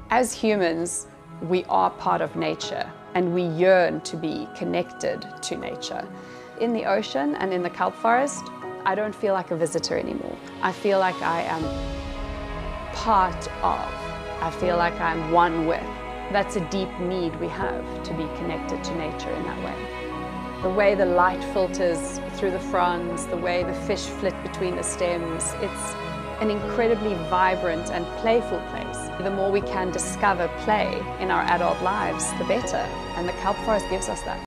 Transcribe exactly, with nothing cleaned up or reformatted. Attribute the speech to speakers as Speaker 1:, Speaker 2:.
Speaker 1: As humans, we are part of nature and we yearn to be connected to nature. In the ocean and in the kelp forest, I don't feel like a visitor anymore. I feel like I am part of. I feel like I'm one with. That's a deep need we have, to be connected to nature in that way. The way the light filters through the fronds, the way the fish flit between the stems, it's an incredibly vibrant and playful place. The more we can discover play in our adult lives, the better, and the kelp forest gives us that.